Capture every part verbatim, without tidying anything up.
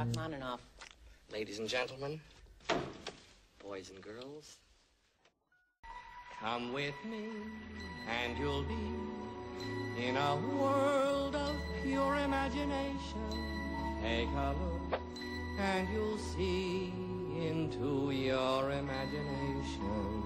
On and off. Ladies and gentlemen, boys and girls, come with me and you'll be in a world of pure imagination. Take a look and you'll see into your imagination.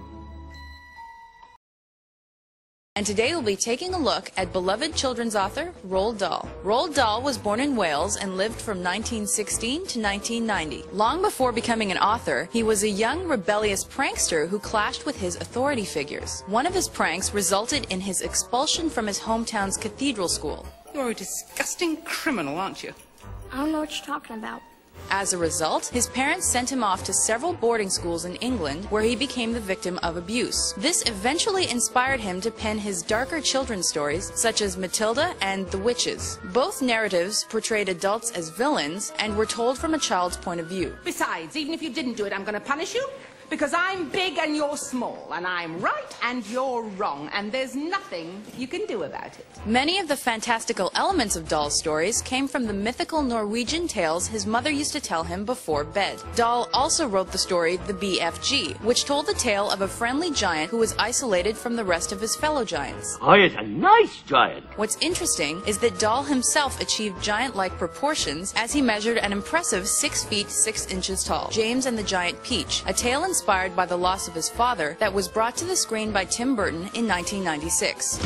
And today we'll be taking a look at beloved children's author Roald Dahl. Roald Dahl was born in Wales and lived from nineteen sixteen to nineteen ninety. Long before becoming an author, he was a young rebellious prankster who clashed with his authority figures. One of his pranks resulted in his expulsion from his hometown's cathedral school. You're a disgusting criminal, aren't you? I don't know what you're talking about. As a result, his parents sent him off to several boarding schools in England where he became the victim of abuse. This eventually inspired him to pen his darker children's stories such as Matilda and The Witches. Both narratives portrayed adults as villains and were told from a child's point of view. Besides, even if you didn't do it, I'm going to punish you. Because I'm big and you're small, and I'm right and you're wrong, and there's nothing you can do about it. Many of the fantastical elements of Dahl's stories came from the mythical Norwegian tales his mother used to tell him before bed. Dahl also wrote the story The B F G, which told the tale of a friendly giant who was isolated from the rest of his fellow giants. Oh, it's a nice giant. What's interesting is that Dahl himself achieved giant-like proportions as he measured an impressive six feet six inches tall. James and the Giant Peach, a tale in inspired by the loss of his father that was brought to the screen by Tim Burton in nineteen ninety-six.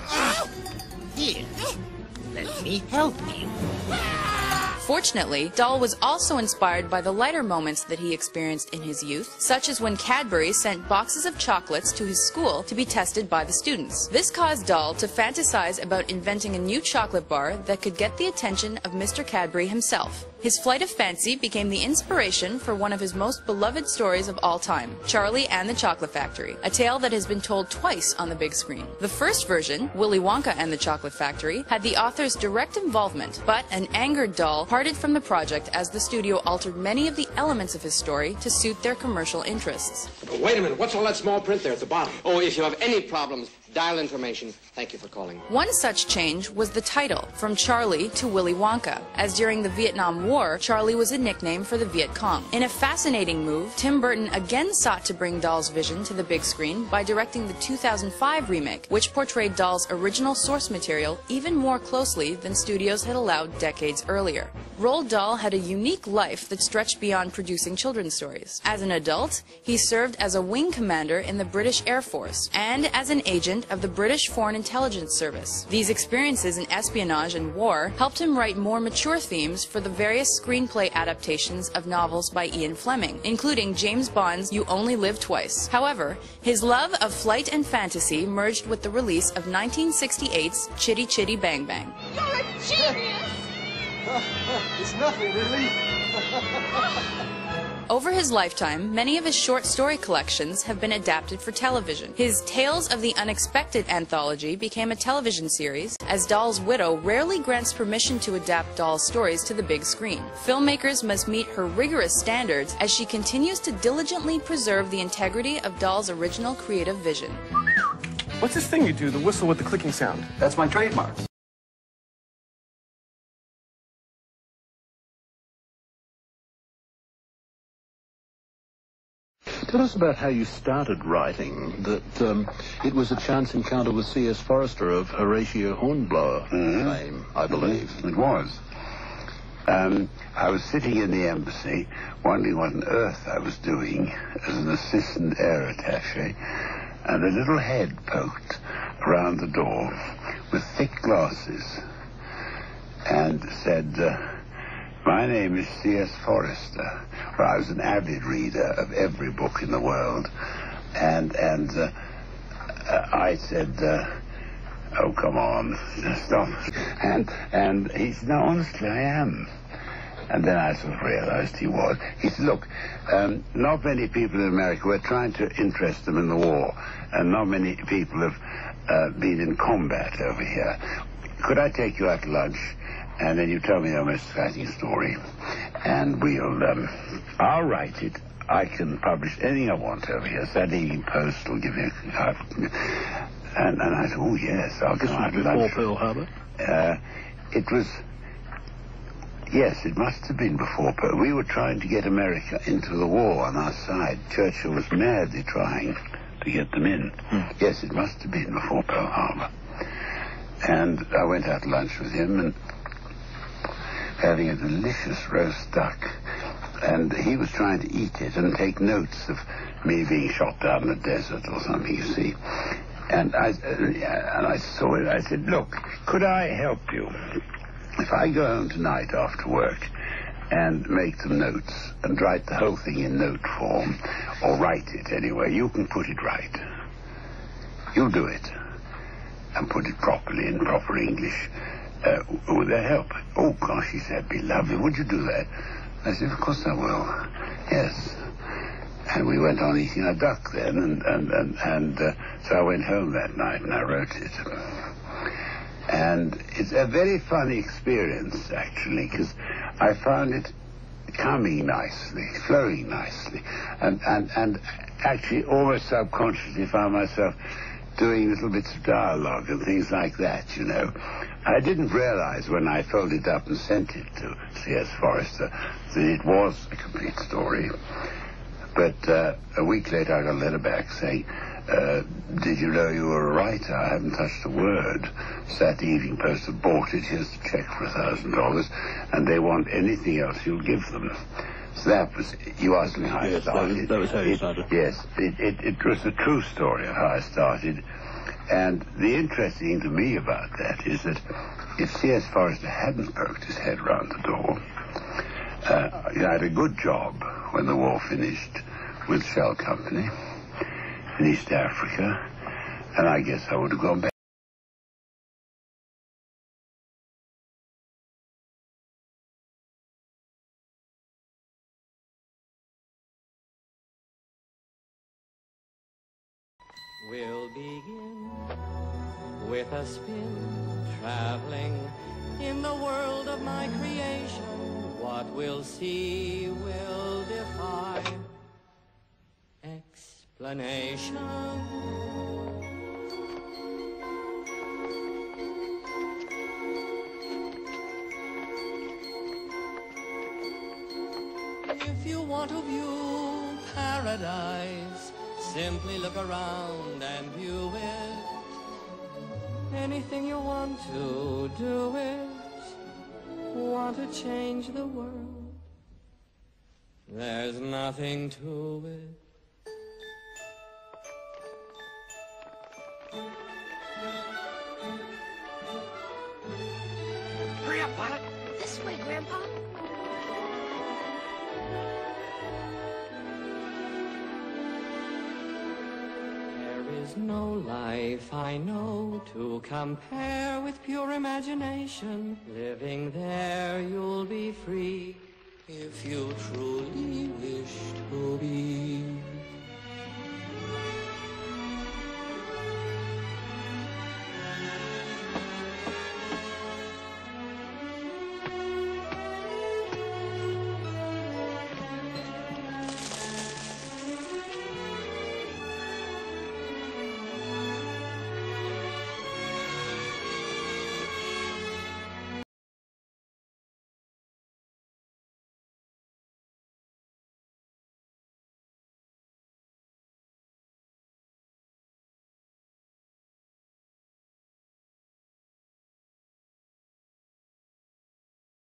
Here, let me help you. Fortunately, Dahl was also inspired by the lighter moments that he experienced in his youth, such as when Cadbury sent boxes of chocolates to his school to be tested by the students. This caused Dahl to fantasize about inventing a new chocolate bar that could get the attention of Mister Cadbury himself. His flight of fancy became the inspiration for one of his most beloved stories of all time, Charlie and the Chocolate Factory, a tale that has been told twice on the big screen. The first version, Willy Wonka and the Chocolate Factory, had the author's direct involvement, but an angered Dahl parted from the project as the studio altered many of the elements of his story to suit their commercial interests. Oh, wait a minute, what's all that small print there at the bottom? Oh, if you have any problems, dial information. Thank you for calling. One such change was the title, from Charlie to Willy Wonka, as during the Vietnam War, Charlie was a nickname for the Viet Cong. In a fascinating move, Tim Burton again sought to bring Dahl's vision to the big screen by directing the two thousand five remake, which portrayed Dahl's original source material even more closely than studios had allowed decades earlier. Roald Dahl had a unique life that stretched beyond producing children's stories. As an adult, he served as a wing commander in the British Air Force and as an agent of the British Foreign Intelligence Service. These experiences in espionage and war helped him write more mature themes for the various screenplay adaptations of novels by Ian Fleming, including James Bond's You Only Live Twice. However, his love of flight and fantasy merged with the release of nineteen sixty-eight's Chitty Chitty Bang Bang. You're a genius! It's nothing, really. Over his lifetime, many of his short story collections have been adapted for television. His Tales of the Unexpected anthology became a television series, as Dahl's widow rarely grants permission to adapt Dahl's stories to the big screen. Filmmakers must meet her rigorous standards as she continues to diligently preserve the integrity of Dahl's original creative vision. What's this thing you do, the whistle with the clicking sound? That's my trademark. Tell us about how you started writing, that um, it was a chance encounter with C S Forrester of Horatio Hornblower mm-hmm. fame, I believe. It was. Um, I was sitting in the embassy, wondering what on earth I was doing as an assistant air attaché, and a little head poked around the door with thick glasses and said, uh, "My name is C S Forrester." Well, I was an avid reader of every book in the world, and and uh, uh, I said, uh, "Oh, come on, stop!" And and he said, "No, honestly, I am." And then I sort of realized he was. He said, "Look, um, not many people in America, we're trying to interest them in the war, and not many people have uh, been in combat over here. Could I take you out to lunch? And then you tell me your most exciting story, and we'll, um, I'll write it. I can publish anything I want over here. Saturday Evening Post will give me a, uh, and, and I said, oh, yes, I'll go out to lunch." Before Pearl Harbor? Uh, it was Yes, it must have been before Pearl. We were trying to get America into the war on our side. Churchill was madly trying to get them in. Hmm. Yes, it must have been before Pearl Harbor. And I went out to lunch with him and having a delicious roast duck. And he was trying to eat it and take notes of me being shot down in the desert or something, you see. And I, uh, and I saw it. I said, look, could I help you? If I go home tonight after work and make some notes and write the whole thing in note form, or write it anyway, you can put it right. You'll do it. And put it properly in proper English. Uh, would that help? Oh, gosh, he said, be lovely. Would you do that? I said, of course I will. Yes. And we went on eating our duck then, and, and, and, and uh, so I went home that night and I wrote it. And it's a very funny experience, actually, because I found it coming nicely, flowing nicely, and, and, and actually almost subconsciously found myself doing little bits of dialogue and things like that, you know. I didn't realize when I folded it up and sent it to C S Forrester that it was a complete story. But uh, a week later I got a letter back saying, uh, did you know you were a writer? I haven't touched a word. Saturday Evening Post have bought it. Here's the check for a thousand dollars. And they want anything else you'll give them. So that was, you asked me how I yes, started. That was, that was how you it, started. Yes, it, it, it was a true story of how I started. And the interesting thing to me about that is that if C S Forrester hadn't poked his head round the door, uh, I had a good job when the war finished with Shell Company in East Africa, and I guess I would have gone back. We'll begin with a spin, traveling in the world of my creation. What we'll see will defy explanation. If you want to view paradise, simply look around and view it. Anything you want to do it. Want to change the world. There's nothing to it. Hurry up, Pilot. This way, Grandpa. There's no life I know to compare with pure imagination. Living there you'll be free if you truly wish to be.